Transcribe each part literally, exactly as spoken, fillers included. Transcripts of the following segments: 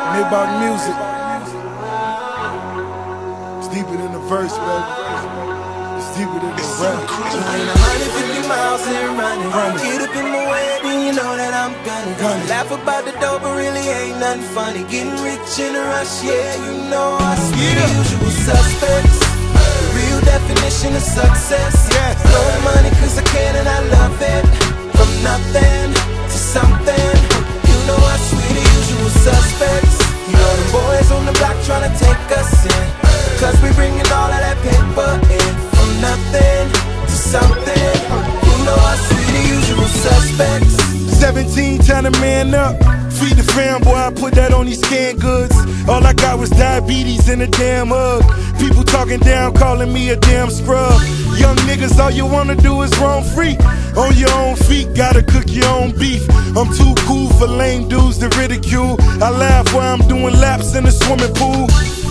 Maybach music. It's deeper than the verse, baby. It's deeper than the rap. Doing a hundred fifty miles and running. running. Get up in my way, then you know that I'm gunning. gunning. Laugh about the dough, but really ain't nothing funny. Getting rich in a rush, yeah, you know I see the usual suspects. The real definition of success. Yes. Blowing money cause I can and I love it. From nothing to something. You know I see the usual suspects. You know the boys on the block tryna take us in. Cause we bringing all of that paper in. From nothing to something. You know I see the usual suspects. seventeen, time to man up. Feed the fam, boy, I put that on these canned goods. All I got was diabetes and a damn hug. People talking down, calling me a damn scrub. Young niggas, all you wanna do is roam free. On your own feet, gotta cook your own beef. I'm too cool for lame dudes to ridicule. I laugh while I'm doing laps in the swimming pool.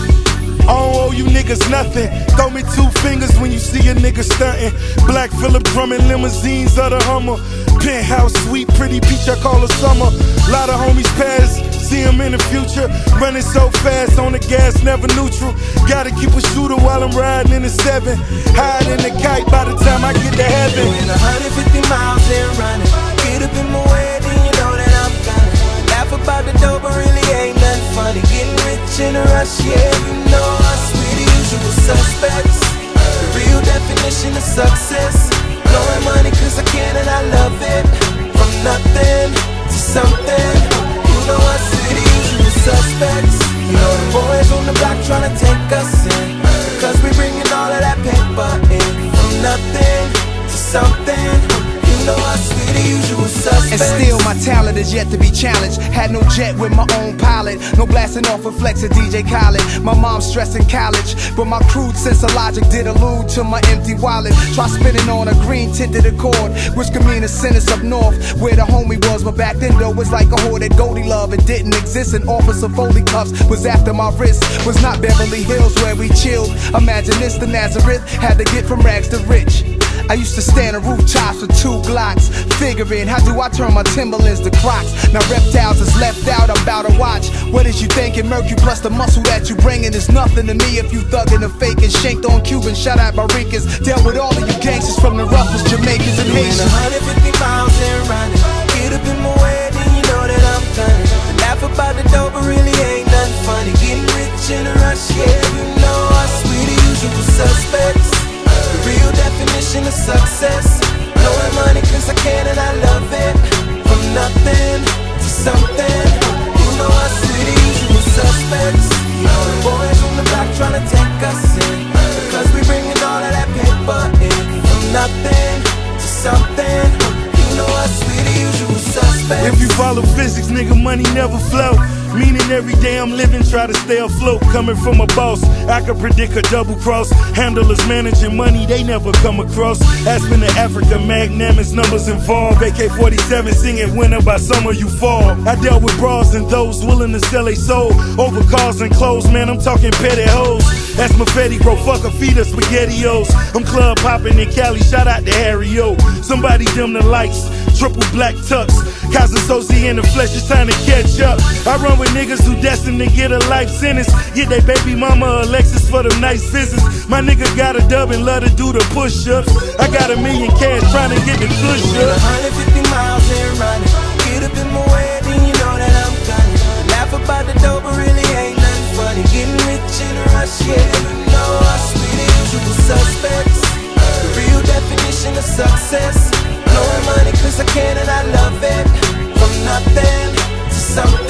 I don't owe you niggas nothing. Throw me two fingers when you see a nigga stuntin'. Black Phillip drumming limousines of the Hummer. Penthouse sweet, pretty peach, I call her summer. Lot of homies pass, see them in the future. Running so fast on the gas, never neutral. Gotta keep a shooter while I'm riding in the seven. Hide in the kite by the time I get to heaven. Doing a hundred fifty miles and running. Get up in my way, then you know that I'm gunning. Laugh about the dough, but really ain't nothing funny. Getting rich in a rush, yeah, you know I see the usual suspects. The real definition of success. Blowing money cause I can and I love it. From nothing to something. You know I see the usual suspects. You know the boys on the block tryna take us in. Cause we bringing all of that paper in. From nothing to something. You know I see the usual suspects. And still my talent is yet to be challenged. Had no jet with my own pilot. No blasting off a flex at D J Khaled. My mom's stressing college, but my crude sense of logic did allude to my empty wallet. Try spinning on a green tinted Accord, which could mean a sentence up north where the homie was. But back then though, was like a whore that Goldie loved. It didn't exist. An office of Foley cuffs was after my wrist. Was not Beverly Hills where we chilled. Imagine this, the Nazareth had to get from rags to rich. I used to stand on rooftops with two Glocks, figuring how do I turn my Timberlands to Crocs. Now reptiles is left out, I'm about to watch. What is you thinking? Mercury plus the muscle that you bringing is nothing to me if you thuggin' and faking. Shanked on Cuban, shot at Barricas. Dealt with all of you gangsters from the roughest Jamaicans and Haitians. Doing a hundred fifty miles and running. Get up in my way, then you know that I'm gunning. Laugh about the dough, but really ain't nothing funny. Getting rich in a rush, yeah, you know I see the usual suspects. The real definition of success. Blowing money cause I can and I love it. From nothing to something. You know I see the usual suspects. You know the boys on the block tryna take us in. Cause we bringing all of that paper in. From nothing to something. You know I see the usual suspects. If you follow physics, nigga, money never flow. Meaning every day I'm living, try to stay afloat. Coming from a boss, I could predict a double cross. Handlers managing money, they never come across. Aspen to Africa, magnanimous numbers involved. A K forty-seven singing winter by summer you fall. I dealt with bras and those willing to sell a soul. Over cars and clothes, man, I'm talking petty hoes. That's my Fetty, bro, fuck a feed us SpaghettiOs. I'm club popping in Cali, shout out to Harry O. Somebody dim the lights, triple black tux. Cause associate in the flesh is time to catch up. I run with niggas who destined to get a life sentence. Get they baby mama Alexis for them nice visits. My nigga got a dub and love to do the push-ups. I got a million cash trying to get the push Doing a up. hundred fifty miles and running. Get up in my way, then you know that I'm gunning. Laugh about the dough, but really ain't nothing funny. Getting rich in a rush, yeah, you know I see the usual suspects. The real definition of success. Blowing money cause I can and I love it. From nothing to something.